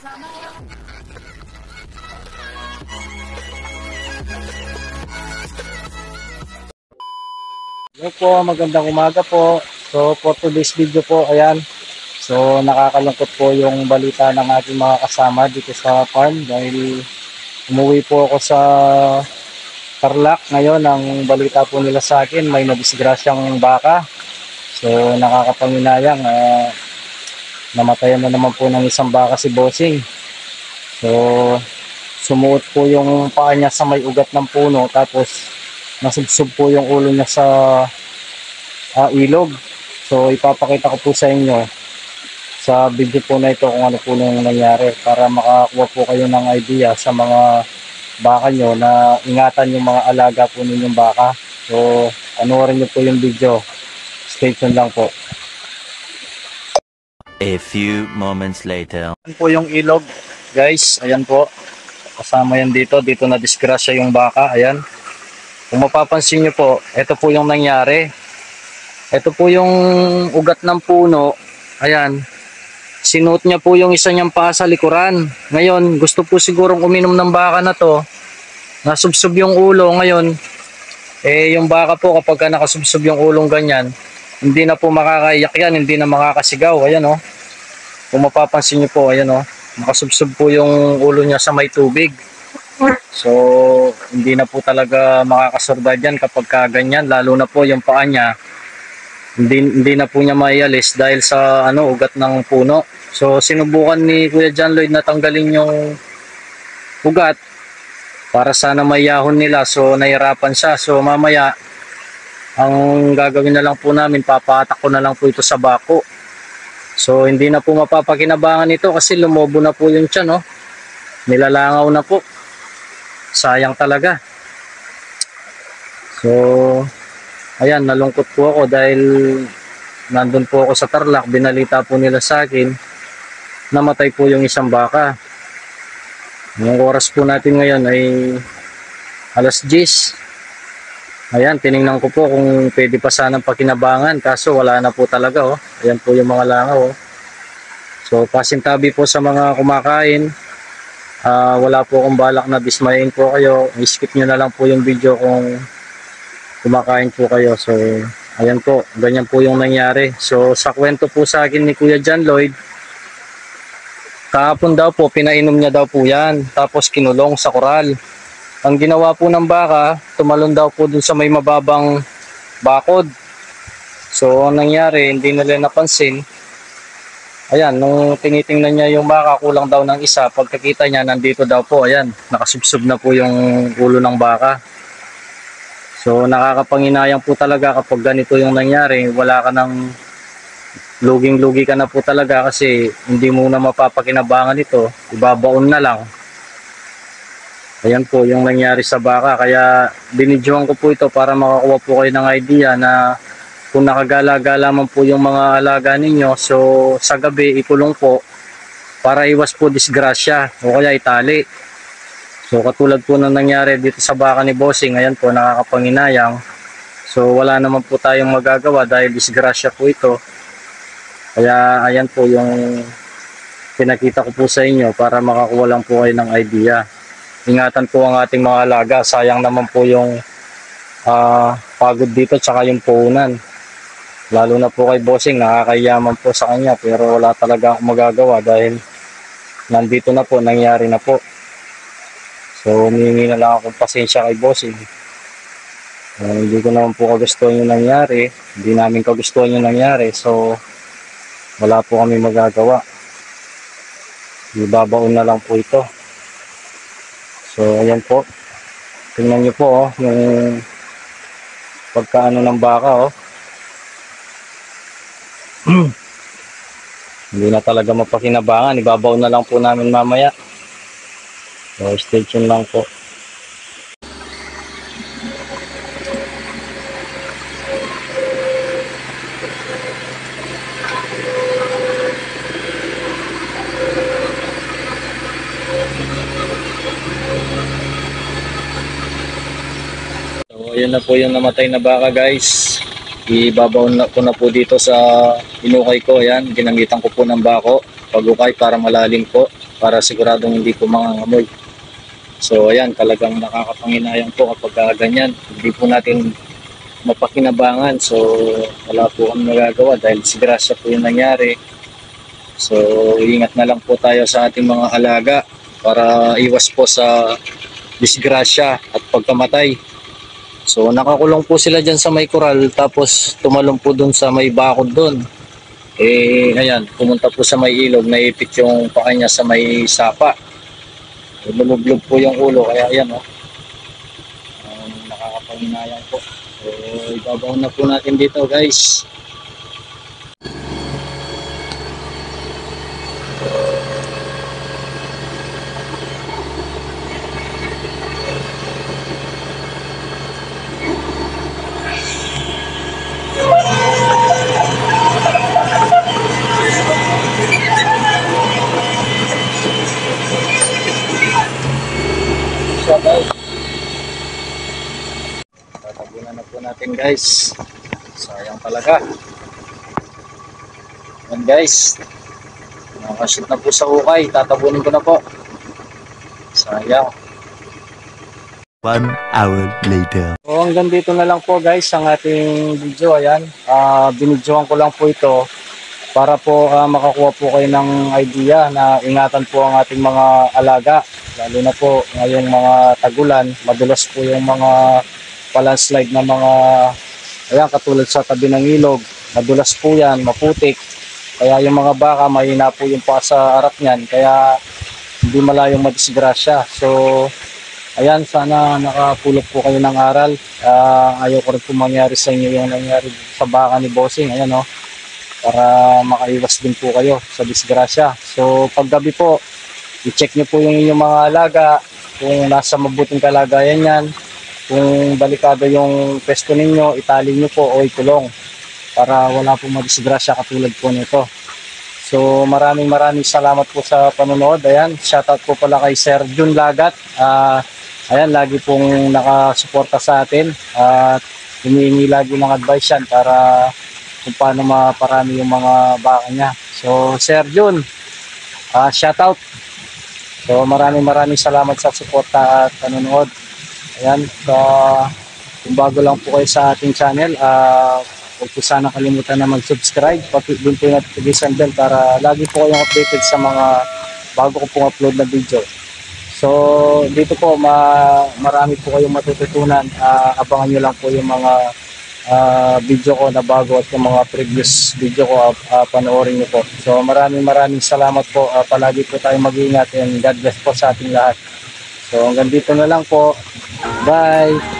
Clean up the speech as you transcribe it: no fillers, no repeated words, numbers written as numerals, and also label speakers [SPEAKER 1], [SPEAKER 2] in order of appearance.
[SPEAKER 1] Hello po, magandang umaga po. So for today's video po, ayan. So nakakalungkot po yung balita ng ating mga kasama dito sa farm dahil umuwi po ako sa Tarlac ngayon. Ang balita po nila sa akin, may nadisgrasyang baka. So nakakapanginayang, namatayan na naman po ng isang baka si Bossing. So sumuot po yung paa niya sa may ugat ng puno, tapos nasubsob po yung ulo niya sa ilog. So ipapakita ko po sa inyo sa video po na ito kung ano po nang nangyari para makakuha po kayo ng idea sa mga baka nyo na ingatan yung mga alaga po ninyong baka. So panoorin nyo po yung video. Stay tuned lang po.
[SPEAKER 2] A few moments later.
[SPEAKER 1] Ayan po yung ilog, guys. Ayan po. Kasama yan dito. Dito na disgrasya yung baka. Ayan. Kung mapapansin nyo po, ito po yung nangyari. Ito po yung ugat ng puno. Ayan. Sinuot niya po yung isa niyang paa sa likuran. Ngayon, gusto po sigurong uminom ng baka na to. Nasubsob yung ulo. Ngayon, yung baka po kapag nakasubsob yung ulong ganyan, hindi na po makakaiyak yan, hindi na makakasigaw. Ayan o. Kung mapapansin nyo po, ayan o. Nakasubsob po yung ulo niya sa may tubig. So, hindi na po talaga makakasurvive yan kapag ganyan. Lalo na po yung paa niya, hindi na po niya maialis dahil sa ugat ng puno. So, sinubukan ni Kuya John Lloyd na tanggalin yung ugat para sana mayahon nila. So, nahirapan siya. So, mamaya, ang gagawin na lang po namin, papatak ko na lang po ito sa bako. So, hindi na po mapapakinabangan ito kasi lumobo na po yung tiyan, no? Nilalangaw na po. Sayang talaga. So, ayan, nalungkot po ako dahil nandun po ako sa Tarlac. Binalita po nila sa akin, namatay po yung isang baka. Yung oras po natin ngayon ay alas 10. Ayan, tiningnan ko po kung pwede pa sanang pakinabangan, kaso wala na po talaga, oh. Ayan po yung mga langaw, oh. So, pasintabi po sa mga kumakain. Wala po akong balak na dismayin po kayo. I-skip nyo na lang po yung video kung kumakain po kayo. So, ayan po, ganyan po yung nangyari. So, sa kwento po sa akin ni Kuya John Lloyd, kahapon daw po, pinainom niya daw po yan, tapos kinulong sa koral. Ang ginawa po ng baka, tumalon daw po dun sa may mababang bakod. So, ang nangyari, hindi nila napansin. Ayan, nung tinitingnan niya yung baka, kulang daw ng isa. Pagkakita niya, nandito daw po, ayan, nakasubsob na po yung ulo ng baka. So, nakakapanginayang po talaga kapag ganito yung nangyari. Wala ka ng luging-lugi ka na po talaga kasi hindi mo na mapapakinabangan ito. Ibabaon na lang. Ayan po yung nangyari sa baka. Kaya binidyohan ko po ito para makakuha po kayo ng idea na kung nakagala-gala man po yung mga alaga ninyo, so sa gabi ikulong po para iwas po disgrasya o kaya itali. So katulad po ng nangyari dito sa baka ni Bossing, ayan po, nakakapanginayang. So wala naman po tayong magagawa dahil disgrasya po ito. Kaya ayan po yung pinakita ko po sa inyo para makakuha lang po kayo ng idea. Ingatan po ang ating mga alaga. Sayang naman po yung pagod dito tsaka yung puhunan. Lalo na po kay Bossing, nakakayaman po sa kanya pero wala talaga akong magagawa dahil nandito na po, nangyari na po. So humingi na lang akong pasensya kay Bossing. Hindi ko naman po kagustuhan yung nangyari. Hindi namin kagustuhan yung nangyari. So wala po kami magagawa. Ibabaon na lang po ito. So ayan po. Tingnan nyo po, oh, yung pagkaano ng baka, oh. Hindi na talaga mapakinabangan. Ibabaw na lang po namin mamaya. So stay tuned lang po. So ayan na po yung namatay na baka, guys. Ibabaw na ko na po dito sa inukay ko. Ayan, ginamitan ko po ng bako pag-ukay para malalim po. para siguradong hindi po mangangamoy. So ayan, talagang nakakapanginayang po kapag ganyan. Hindi po natin mapakinabangan. So wala po kami magagawa dahil disgrasya po yung nangyari. So ingat na lang po tayo sa ating mga alaga para iwas po sa disgrasya at pagkamatay. So nakakulong po sila dyan sa may koral, tapos tumalon po dun sa may bakod dun. Eh ayan, pumunta po sa may ilog, naipit yung paa niya sa may sapa. Lumublog po yung ulo, kaya ayan oh. Nakakapanginayang po. So ibabaw na po natin dito guys. Tatabunan na po natin guys. Sayang talaga. Yan guys. Nakashoot na po sa ukay. Tatabunin ko na po. Sayang.
[SPEAKER 2] 1 hour later.
[SPEAKER 1] So hanggang dito na lang po guys ang ating video. Ayan. Binidyohan ko lang po ito para po makakuha po kayo ng idea na ingatan po ang ating mga alaga. Lalo na po ngayong mga tagulan, madulas po yung mga palandslide na mga, ayan, katulad sa tabi ng ilog. Madulas po yan, maputik. Kaya yung mga baka, mahina po yung paa sa harap niyan. Kaya hindi malayong madisgrasya. So, ayan, sana nakapulot po kayo ng aral. Ayaw ko rin po mangyari sa inyo yung nangyari sa baka ni Bossing. Ayan, oh, para makaiwas din po kayo sa disgrasya. So, paggabi po, i-check nyo po yung inyong mga alaga, kung nasa mabuting kalagayan yan, kung balikado yung pesto ninyo, itali nyo po o ikulong para wala pong madisgrasya katulad po nito. So maraming salamat po sa panonood. Ayan, shoutout po pala kay Sir Jun Lagat. Ayan, lagi pong nakasuporta sa atin at humihingi lagi ng advice yan para kung paano maparami yung mga baka niya. So Sir Jun, shoutout. So maraming salamat sa suporta at panonood. Ayan, kung bago lang po kayo sa ating channel, huwag po sana kalimutan na mag-subscribe. Pati din po yung notification bell para lagi po kayong updated sa mga bago ko pong upload na video. So dito po marami po kayong matututunan. Abangan nyo lang po yung mga video ko na bago at yung mga previous video ko, panoorin nyo po. So maraming salamat po. Palagi po tayong mag-iingat and God bless po sa ating lahat. So hanggang dito na lang po. Bye!